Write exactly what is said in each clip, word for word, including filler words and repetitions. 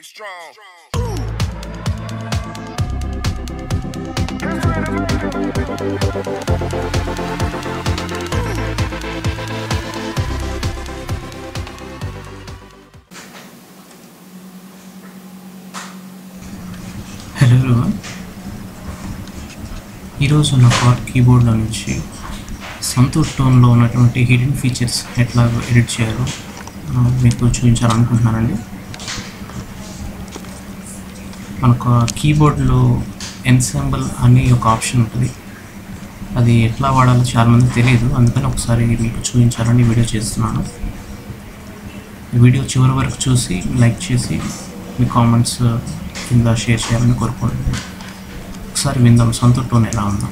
be strong. Hello everyone, ఈరోజు నా card కీబోర్డ్లో నుంచి సంతూర్ టోన్లో ఉన్నటువంటి హిడెన్ ఫీచర్స్ ఎట్లా ఎడిట్ చేయాలో మీకు చూపించాలనుకుంటున్నానండి. మనకు కీబోర్డ్లో ఎన్సెంబుల్ అనే ఒక ఆప్షన్ ఉంటుంది. అది ఎట్లా వాడాలో చాలామందికి తెలియదు, అందుకని ఒకసారి మీకు చూపించాలని వీడియో చేస్తున్నాను. ఈ వీడియో చివరి వరకు చూసి లైక్ చేసి మీ కామెంట్స్ కింద షేర్ చేయాలని కోరుకుంటున్నాను. ఒకసారి విందాం సంతూర్ టోన్ ఎలా ఉందో.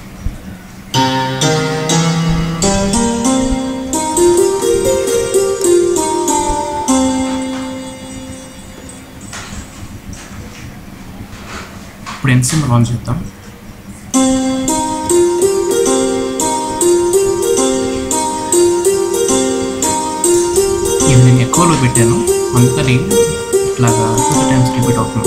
ఇప్పుడు ఎన్సెంబుల్ ఆన్ చేద్దాం. ఇది నేను ఎక్కువలో పెట్టాను, అందుకని ఇట్లాగా టూ టైమ్స్ రిపీట్ అవుతుంది.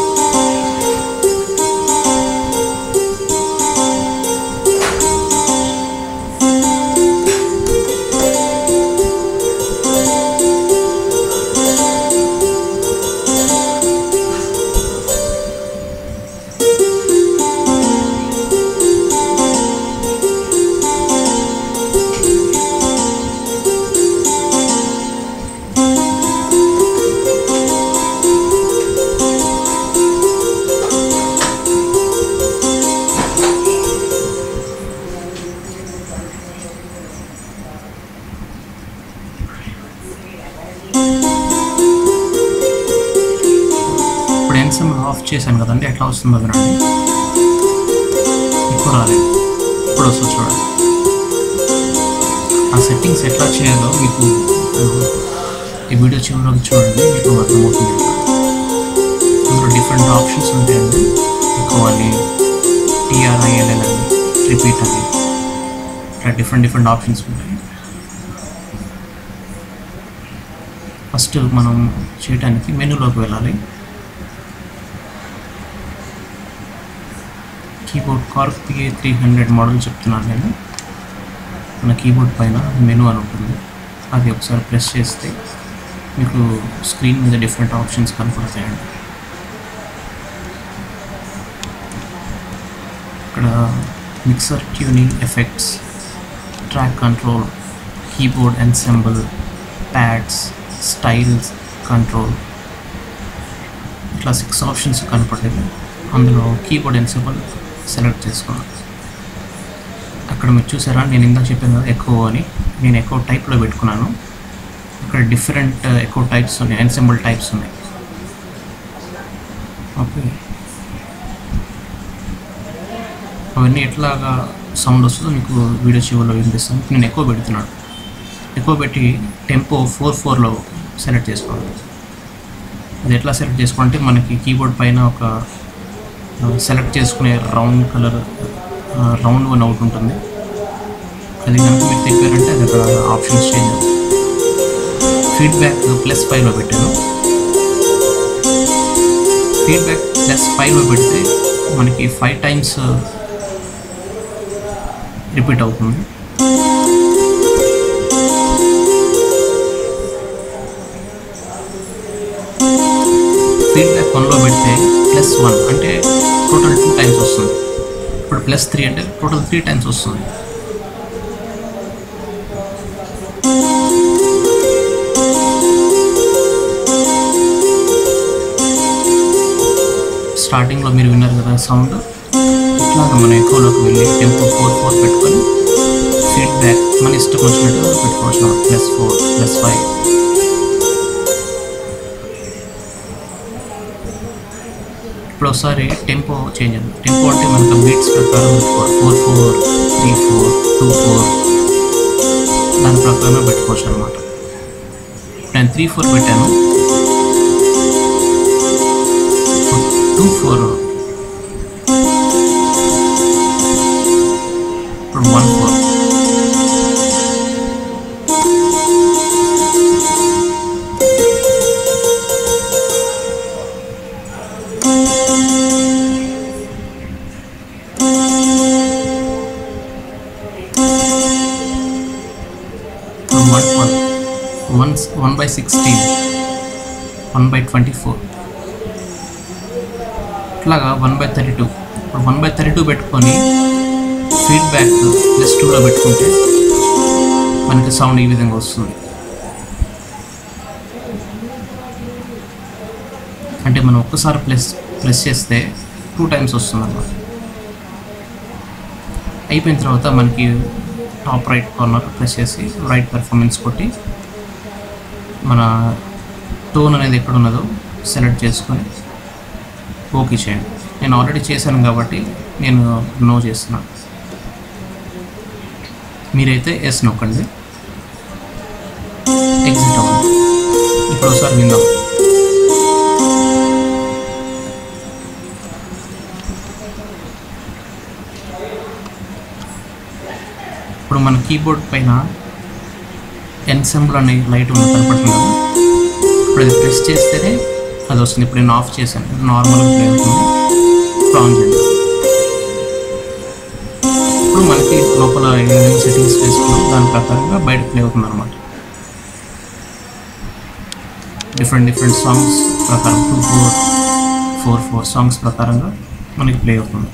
ఎన్సెంబుల్ ఆఫ్ చేశాను కదండి, ఎట్లా వస్తుందో వినండి. ఇప్పుడు రాలేదు, ఇప్పుడు వస్తుంది చూడండి. ఆ సెట్టింగ్స్ ఎట్లా చేయాలో మీకు ఈ వీడియో చివరికి చూడండి, మీకు అర్థమవుతుంది. అందులో డిఫరెంట్ ఆప్షన్స్ ఉంటాయండి. ఎక్కువ అని టీఆర్ఐఎల్ఎల్ అని రిపీట్ అని ఇట్లా డిఫరెంట్ డిఫరెంట్ ఆప్షన్స్ ఉంటాయి. ఫస్ట్ మనం చేయడానికి మెనూలోకి వెళ్ళాలి. Keyboard Korg PA three hundred model చెప్తున్నాను నేను. మన కీబోర్డ్ పైన మెనూ అని ఉంటుంది, అది ఒకసారి ప్రెస్ చేస్తే మీకు స్క్రీన్ మీద డిఫరెంట్ ఆప్షన్స్ కనపడతాయండి. ఇక్కడ mixer, tuning, effects, track control, keyboard ensemble, pads, styles, control, ఇట్లా సిక్స్ ఆప్షన్స్ కనపడేది. అందులో కీబోర్డ్ ఎన్సెంబుల్ సెలెక్ట్ చేసుకోండి. అక్కడ మీరు చూసారా, నేను ఇందాక చెప్పాను కదా ఎక్కువ అని, నేను ఎక్కువ టైప్లో పెట్టుకున్నాను. ఇక్కడ డిఫరెంట్ ఎక్కువ టైప్స్ ఉన్నాయి, ఎన్సెంబుల్ టైప్స్ ఉన్నాయి. ఓకే, అవన్నీ ఎట్లాగా సౌండ్ వస్తుందో మీకు వీడియో చివరిలో వినిపిస్తాను. నేను ఎక్కువ పెడుతున్నాను. ఎక్కువ పెట్టి టెంపో ఫోర్ ఫోర్లో సెలెక్ట్ చేసుకోండి. అది ఎట్లా సెలెక్ట్ చేసుకోవాలంటే మనకి కీబోర్డ్ పైన ఒక సెలెక్ట్ చేసుకునే round colour round one out ఉంటుంది. అది కనుక మీరు తిప్పారంటే అది అక్కడ ఆప్షన్స్ చేంజ్ అవుతుంది. ఫీడ్బ్యాక్ ప్లస్ ఫైవ్లో పెట్టాను. ఫీడ్బ్యాక్ ప్లస్ ఫైవ్లో పెడితే మనకి ఫైవ్ టైమ్స్ రిపీట్ అవుతుంది. ఫీడ్బ్యాక్ వన్లో పెడితే ప్లస్ వన్ అంటే టోటల్ టూ టైమ్స్ వస్తుంది. ఇప్పుడు ప్లస్ త్రీ అంటే టోటల్ త్రీ టైమ్స్ వస్తుంది. స్టార్టింగ్లో మీరు విన్నారు కదా సౌండ్, ఇట్లాగా మనం ఎక్కువలోకి వెళ్ళి టెంపో ఫోర్ ఫోర్ పెట్టుకొని ఫీడ్బ్యాక్ మన ఇష్టం వచ్చినట్టు పెట్టుకోవచ్చు. Plus four, plus five. ఇప్పుడు ఒకసారి టెంపో చేంజ్ అయింది. టెంపో అంటే మనకు బీట్స్ ప్రకారం పెట్టుకోవాలి. Four four, three four, two four, దాని ప్రకారం పెట్టుకోవచ్చు అనమాట. నేను త్రీ ఫోర్ పెట్టాను, టూ ఫోర్, ఇప్పుడు one four. One by sixteen, one by twenty four, ఇట్లాగా వన్ బై థర్టీ టూ. ఇప్పుడు వన్ బై థర్టీ టూ పెట్టుకొని ఫీడ్బ్యాక్ ప్లస్ టూలో పెట్టుకుంటే మనకి సౌండ్ ఈ విధంగా వస్తుంది. అంటే మనం ఒక్కసారి ప్లస్ ప్రెస్ చేస్తే టూ టైమ్స్ వస్తుంది అన్నమాట. అయిపోయిన తర్వాత మనకి టాప్ రైట్ కార్నర్ ప్రెస్ చేసి రైట్ పెర్ఫార్మెన్స్ కొట్టి మన టోన్ అనేది ఎక్కడ ఉన్నదో సెలెక్ట్ చేసుకొని ఓకే చేయండి. నేను ఆల్రెడీ చేశాను కాబట్టి నేను నో చేస్తున్నాను. మీరైతే ఎస్ నొక్కండి, ఎగ్జిట్ అవ్వండి. ఇప్పుడు ఒకసారి విందాం. ఇప్పుడు మన కీబోర్డ్ పైన ఎన్సెంబుల్ అనే లైట్ ఉన్న కనపడుతుంది కదా, ఇప్పుడు అది ప్రెస్ చేస్తేనే అది వస్తుంది. ఇప్పుడు నేను ఆఫ్ చేశాను, నార్మల్గా ప్లే అవుతుంది. ఇప్పుడు ఆన్ చేయండి. ఇప్పుడు మనకి లోపల ఏదైనా సెట్టింగ్స్ వేసుకున్నాం దాని ప్రకారంగా బయట ప్లే అవుతుంది అనమాట. డిఫరెంట్ డిఫరెంట్ సాంగ్స్ ప్రకారం two four four four songs ప్రకారంగా మనకి ప్లే అవుతుంది.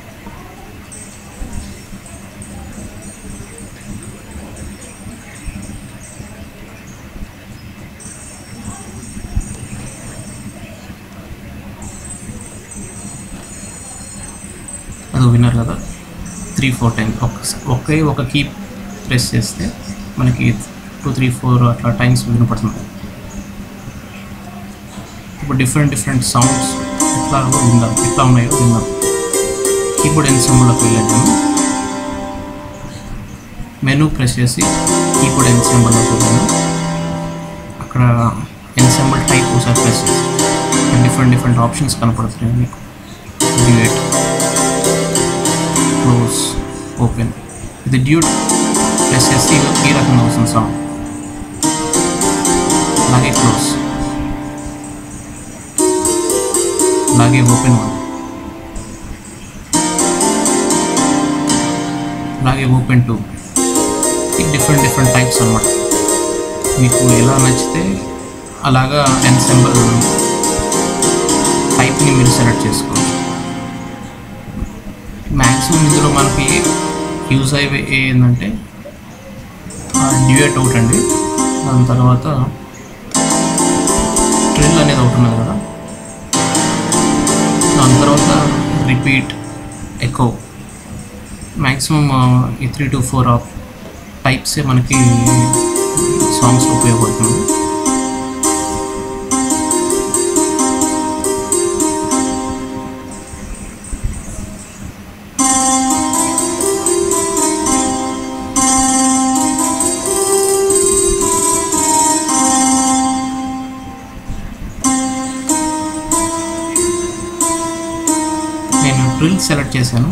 అది విన్నారు కదా, త్రీ ఫోర్ టైమ్స్ ఒక్కసారి ఒకే ఒక కీ ప్రెస్ చేస్తే మనకి టూ త్రీ ఫోర్ అట్లా టైమ్స్ వినపడుతుంది. ఇప్పుడు డిఫరెంట్ డిఫరెంట్ సౌండ్స్ ఎట్లా విందాం, ఎట్లా ఉన్నాయో విందాం. కీబోర్డ్ ఎన్సెంబుల్లోకి వెళ్ళాను, మెనూ ప్రెస్ చేసి కీబోర్డ్ ఎన్సెంబుల్లోకి వెళ్ళాను. అక్కడ ఎన్సెంబుల్ టైప్ ఒకసారి ప్రెస్ చేసి డిఫరెంట్ డిఫరెంట్ ఆప్షన్స్ కనపడుతున్నాయి మీకు. Duet, close, open. ఇది డ్యూట్ ప్రెస్ చేసి ఈ రకంగా వస్తుంది సౌండ్. అలాగే క్లోజ్, అలాగే ఓపెన్ వన్, అలాగే ఓపెన్ టూ. ఈ డిఫరెంట్ డిఫరెంట్ టైప్స్ అన్నమాట. మీకు ఎలా నచ్చితే అలాగా ఎన్సెంబుల్ టైప్ని మీరు సెలెక్ట్ చేసుకోవచ్చు. మ్యాక్సిమం ఇందులో మనకి యూజ్ అయ్యే ఏంటంటే డ్యూయట్ ఒకటి అండి, దాని తర్వాత ట్రిల్ అనేది ఒకటి ఉన్నది కదా, దాని తర్వాత రిపీట్, ఎకో. మ్యాక్సిమం ఈ త్రీ టు ఫోర్ ఆఫ్ టైప్సే మనకి సాంగ్స్ ఉపయోగపడుతుంది. నేను ట్రిల్ సెలెక్ట్ చేశాను.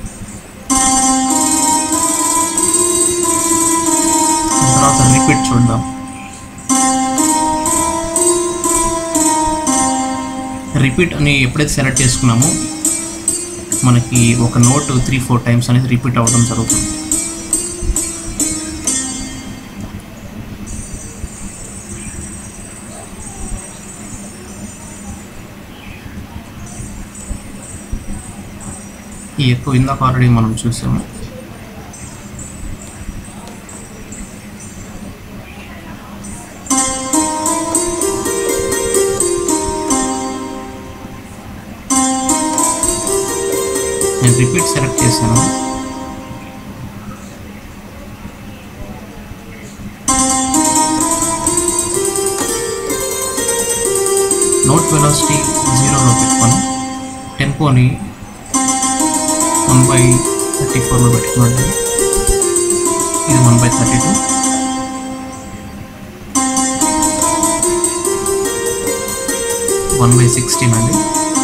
తర్వాత రిపీట్ చూద్దాం. రిపీట్ అని ఎప్పుడైతే సెలెక్ట్ చేసుకున్నామో మనకి ఒక నోట్ త్రీ ఫోర్ టైమ్స్ అనేది రిపీట్ అవ్వడం జరుగుతుంది. ఈ ఎక్కువ ఇందాక ఆల్రెడీ మనం చూసాము. నేను రిపీట్ సెలెక్ట్ చేశాను. నోట్ వెలాసిటీ జీరోలో పెట్టుకొని టెంపోని వన్ బై థర్టీ ఫోర్లో పెట్టుకున్నాను. ఇది one by thirty two. One by sixteen అండి.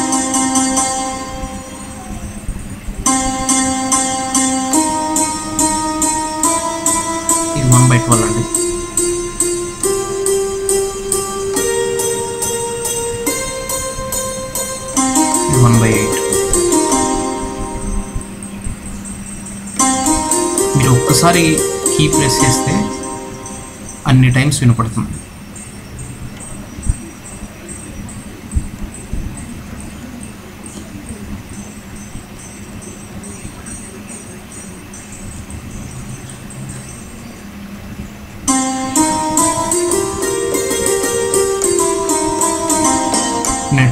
ఇది వన్ బై ట్వెల్వ్ అండి. ఇది వన్ బై ఎయిట్. మీరు ఒక్కసారి కీ ప్రెస్ చేస్తే అన్ని టైమ్స్ వినపడుతుంది.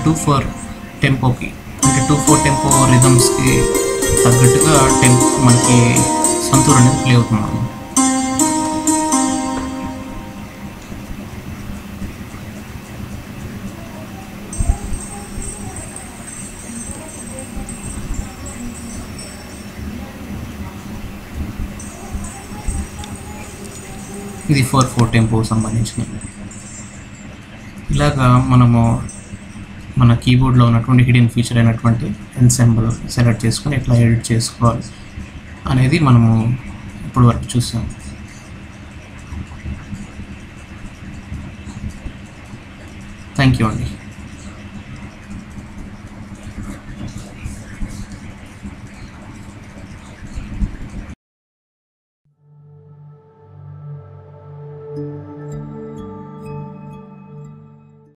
టూ ఫోర్ టెంపోకి, అంటే టూ ఫోర్ టెంపో రిథమ్స్కి తగ్గట్టుగా టెంపో మనకి సంతూర్ అనేది ప్లే అవుతుంది. ఇది ఫోర్ ఫోర్ టెంపో సంబంధించినది. ఇలాగా మనము మన కీబోర్డ్లో ఉన్నటువంటి హిడెన్ ఫీచర్ అయినటువంటి ఎన్సెంబుల్ సెలెక్ట్ చేసుకొని ఎట్లా ఎడిట్ చేసుకోవాలి అనేది మనము ఇప్పుడు వరకు చూసాం. థ్యాంక్ యూ అండి.